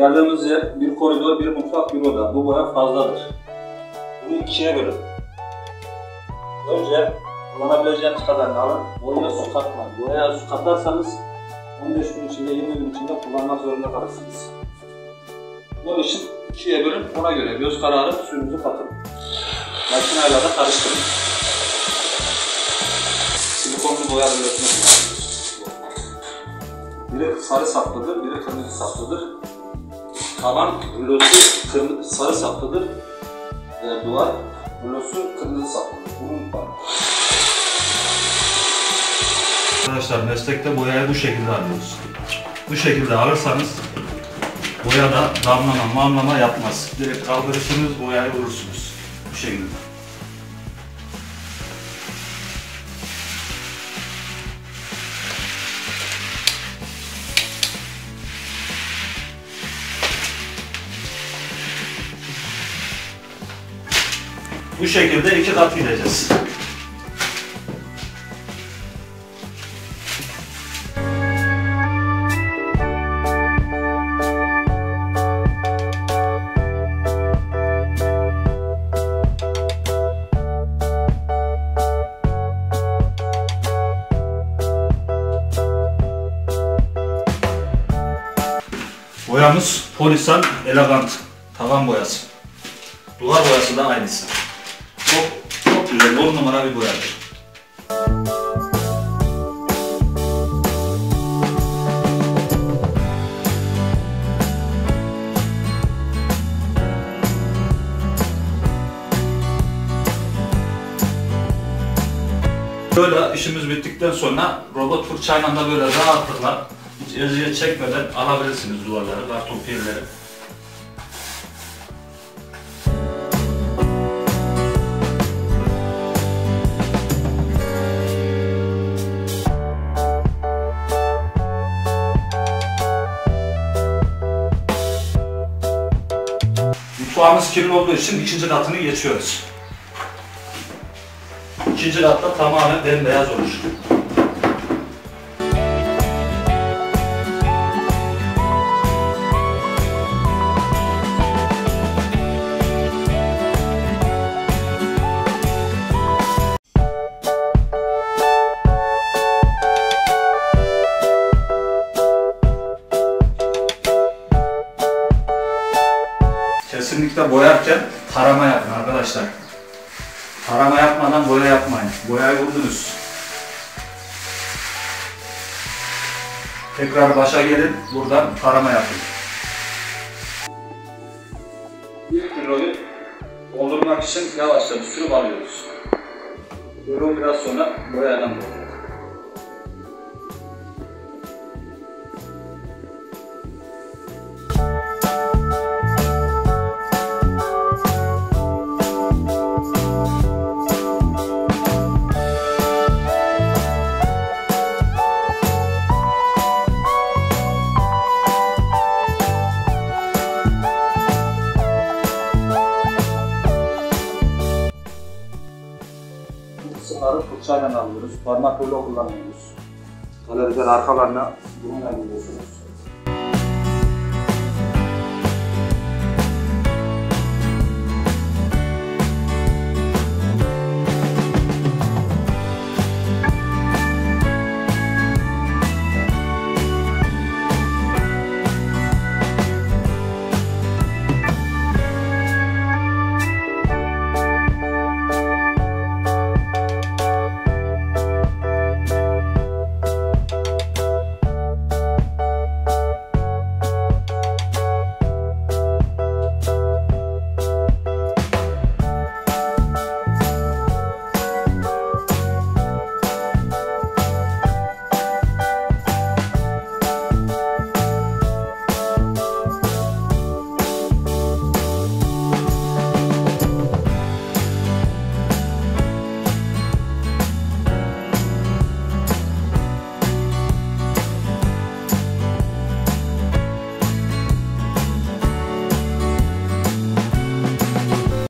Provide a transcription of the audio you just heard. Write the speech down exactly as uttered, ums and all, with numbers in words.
boyadığımız yer bir koridor, bir mutfak, bir oda. Bu boya fazladır. Bunu ikiye bölün. Önce kullanabileceğiniz kadarını alın. Boyaya su katmayın. Boyaya su katarsanız on beş gün içinde, yirmi gün içinde kullanmak zorunda kalırsınız. Bunun için ikiye bölün. Ona göre göz kararı suyunuzu katın. Makineyle de karıştırın. Silikonlu boya bölgesine kullanıyoruz. Biri sarı saplıdır, biri kırmızı saplıdır. Tavan rulosu kırmızı, sarı saplıdır. E, duvar rulosu kırmızı saplıdır. Bunu unutmayın. Arkadaşlar meslekte boyayı bu şekilde alıyoruz. Bu şekilde alırsanız boyada damlama, mamlama yapmaz. Direkt kaldırırsınız, boyayı vurursunuz. Bu şekilde. Bu şekilde iki kat gideceğiz. Boyamız Polisan Elegant tavan boyası. Duvar boyası da aynısı. Çok çok güzel, on numara bir boyadır. Böyle işimiz bittikten sonra robot fırçayla da böyle rahatlıkla hiç eziyet çekmeden alabilirsiniz duvarları, karton piyerleri. Mutfağımız kirli olduğu için ikinci katını geçiyoruz. İkinci katta tamamen bembeyaz olur. Kesinlikle boyarken tarama yapın arkadaşlar. Tarama yapmadan boya yapmayın. Boyayı vurdunuz. Tekrar başa gelin, buradan tarama yapın. İlk kiloyu doldurmak için yavaşça bir sürüp alıyoruz. Böyle biraz sonra boyadan dolduracağız. Kısımları fırçayla alıyoruz, parmak rulo kullanıyoruz. Kalorifer arkalarına bununla gidiyorsunuz.